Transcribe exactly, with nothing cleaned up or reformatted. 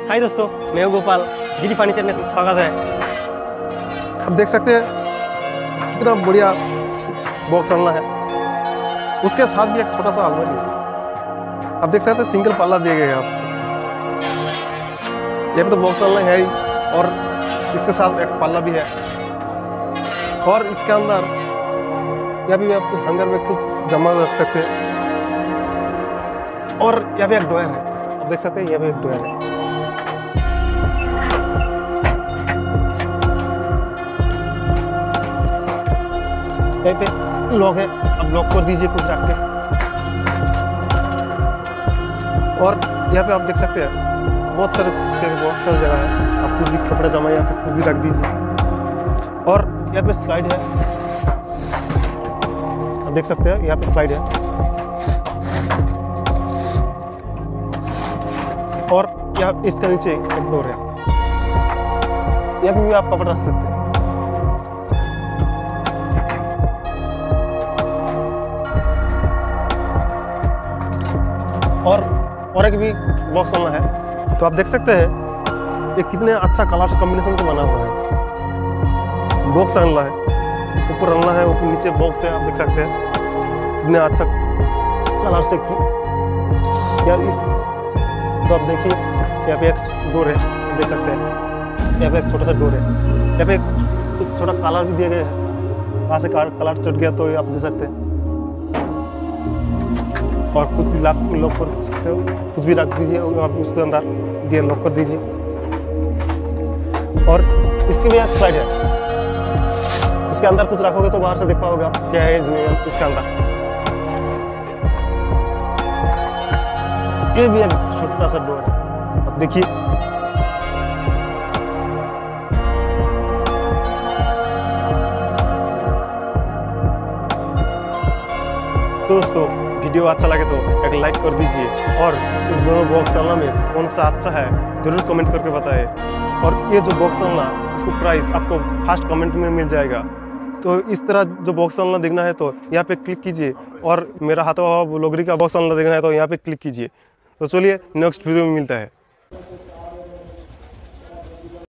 हाय दोस्तों, मैं हूं गोपाल। जीडी फर्नीचर में स्वागत है। आप देख सकते हैं कितना बढ़िया बॉक्स अलना है। उसके साथ भी एक छोटा सा अलमारी है। आप देख सकते हैं सिंगल पल्ला दिए गए हैं आपको। ये भी तो बॉक्स अलना है ही, और इसके साथ एक पल्ला भी है। और इसके अंदर यहाँ भी आप हैंगर में कुछ जमा रख सकते हैं। और यहाँ भी एक ड्रॉयर है। आप देख सकते हैं यहाँ भी एक ड्रॉयर है। यहाँ पे लॉक है, अब लॉक कर दीजिए कुछ रख के। और यहाँ पे आप देख सकते हैं बहुत सारे स्टेप, बहुत सारी जगह है। आप कुछ भी कपड़ा जमा यहाँ पे कुछ भी रख दीजिए। और यहाँ पे स्लाइड है, आप देख सकते हैं यहाँ पे स्लाइड है। और यहाँ इसके नीचे एक डोर है, यहाँ पे भी आप कपड़ा रख सकते हैं। और और एक भी बॉक्स अलना है। तो आप देख सकते हैं ये कितने अच्छा कलर्स कॉम्बिनेशन से बना हुआ है। बॉक्स अलना है, ऊपर अलना है, ऊपर नीचे बॉक्स है। आप देख सकते हैं कितने अच्छा कलर से की यार इस। तो आप देखिए यहाँ पे एक डोर है, देख सकते हैं यहाँ पे एक छोटा सा डोर है। यहाँ पे एक छोटा कलर भी दिया गया है, कहाँ से कलर चढ़ गया तो ये आप देख सकते हैं। और कुछ भी लॉक लॉक कर सकते हो, कुछ भी रख दीजिए और उसके अंदर दिए लॉक कर दीजिए। और इसके भी एक स्लाइड है, इसके अंदर कुछ रखोगे तो बाहर से देख पाओगे आप क्या है इसमें, इसके अंदर। ये भी एक छोटा सा डोर है, अब देखिए। दोस्तों वीडियो अच्छा लगे तो एक लाइक कर दीजिए, और इन दोनों बॉक्स अलना में कौन सा अच्छा है जरूर कमेंट करके बताएं। और ये जो बॉक्स अलना, इसको प्राइस आपको फर्स्ट कमेंट में मिल जाएगा। तो इस तरह जो बॉक्स अलना देखना है तो यहाँ पे क्लिक कीजिए, और मेरा हाथों ब्लॉगरी का बॉक्स अलना देखना है तो यहाँ पे क्लिक कीजिए। तो चलिए नेक्स्ट वीडियो में मिलता है।